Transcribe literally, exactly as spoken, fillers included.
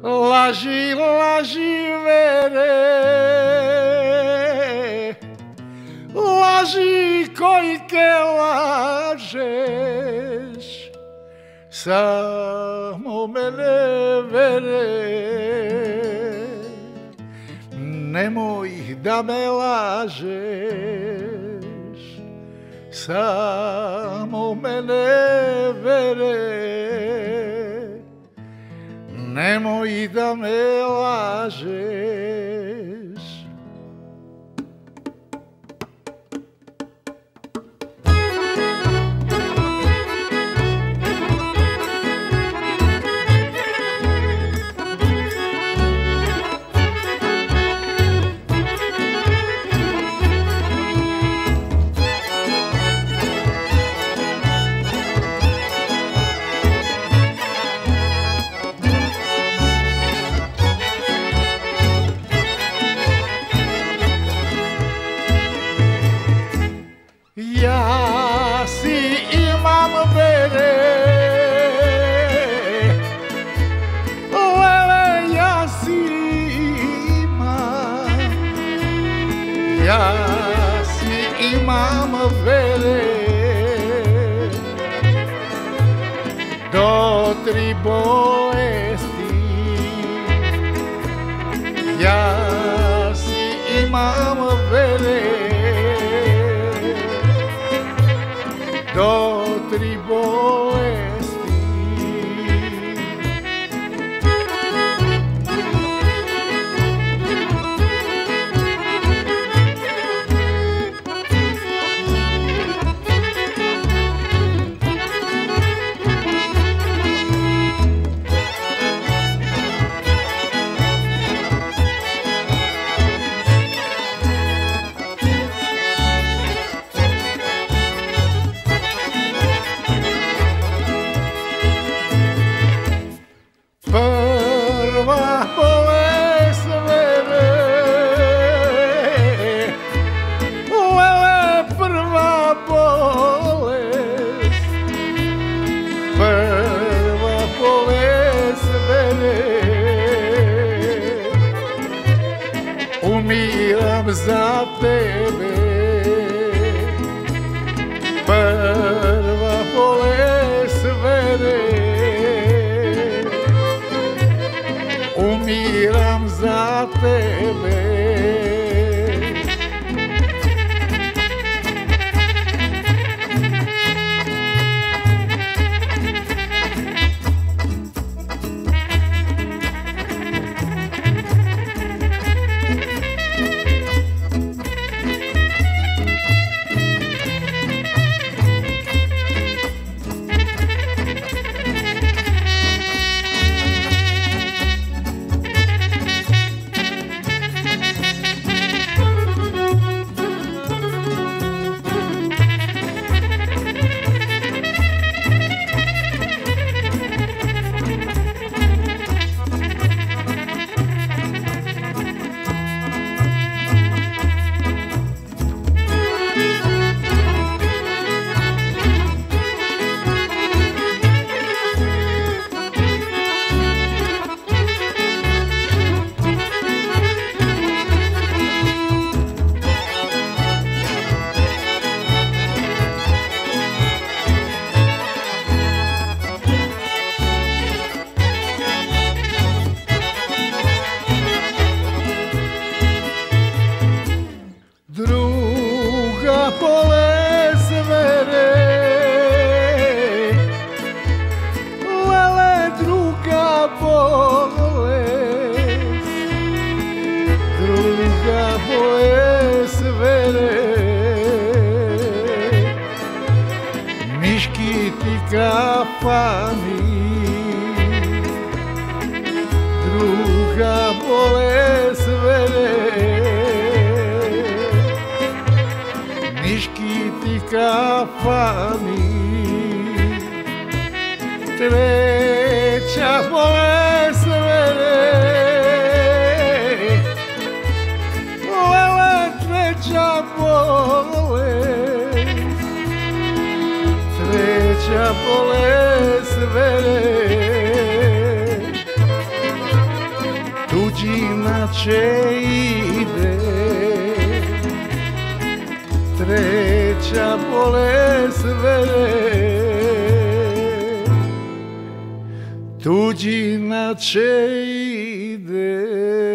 Laži, laži, Vere, laži kojke lažeš, samo mene, Vere, nemoj da me lažeš, samo mene, Vere, nemoj da me lažeš. Ja si imam, Vere, lele, ja si imam, ja si imam, Vere, do tri bolesti, ja si imam, Vere, do tri bolesti. Prva bolest, Vere, lele, prva bolest, prva bolest, Vere, umiram za tebe, prva bolest, Vere, umiram za tebe. Treća bolest, Vere, inače ide, treća bolest Vere, tuđi inače ide.